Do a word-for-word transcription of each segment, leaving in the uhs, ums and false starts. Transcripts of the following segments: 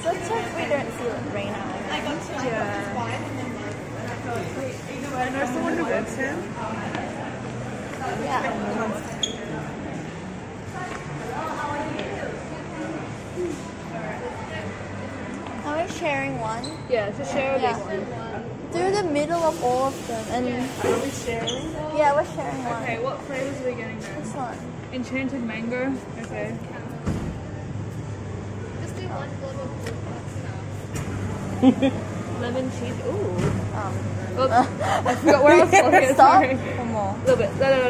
let's hope we don't see it rain out. I got two. Yeah. I know someone who lives here. Yeah. Are we sharing one? Yeah, so share a Yeah. big one. Through the middle of all of them. And Are we sharing? yeah, we're sharing one. Okay, what flavors are we getting there? This one. Enchanted mango. Okay. Just do one little Lemon cheese. Ooh. Um, Oops. I forgot where I was going. Stop. Sorry. One more. A little bit.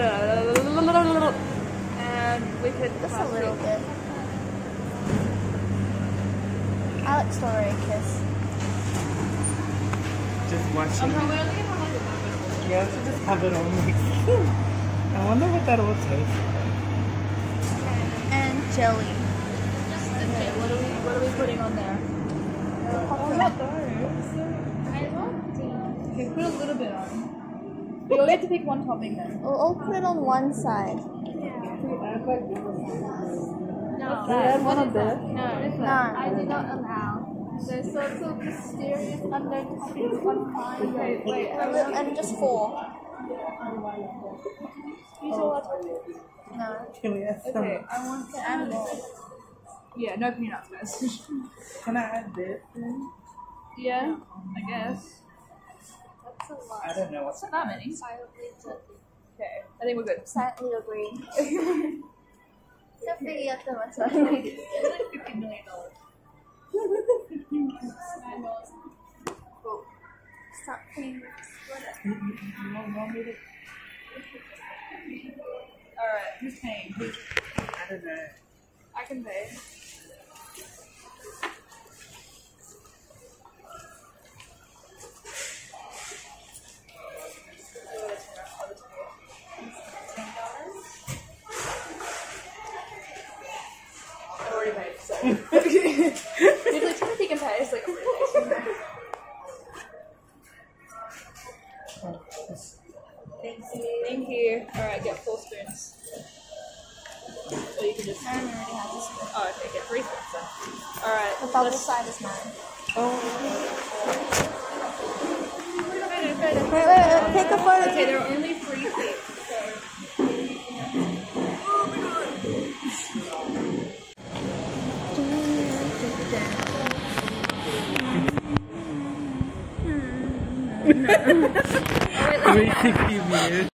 And we could Just a pass little it. bit. Alex Story kiss. Just watching. We're only gonna have like a moment. Yeah, so just have it on like. I wonder what that will taste. And jelly. Okay, what are we what are we putting on there? Oh, not those. Okay, put a little bit on. We all get to pick one topping then. We'll all put it on one side. No. Yeah, one of this. No. No. I do not allow. There's sorts of mysterious undertones on mine. Wait, wait. And li- And just four. You saw what? No. Can we add some? Okay, I want to add more. Yeah, no peanuts, guys. Can I add this in? Yeah, I guess. That's a lot. I don't know what's Not that many. Silently judging. Okay, I think we're good. Silently agree. Sophie at the It's like fifty million dollars. Stop paying. You want me to? Alright, who's paying? Who's... I don't know. I can pay. I've already paid, so. Usually Timothy can pay, so like, I'm already paid. Thank you. Alright, get four spoons. Or you can just. Mine already has a spoon. Oh, okay, get three spoons then. Alright. The bubble let's- side is mine. Oh, Wait, wait, wait. Take a photo. Okay, there are only three seats, so. three sixty views.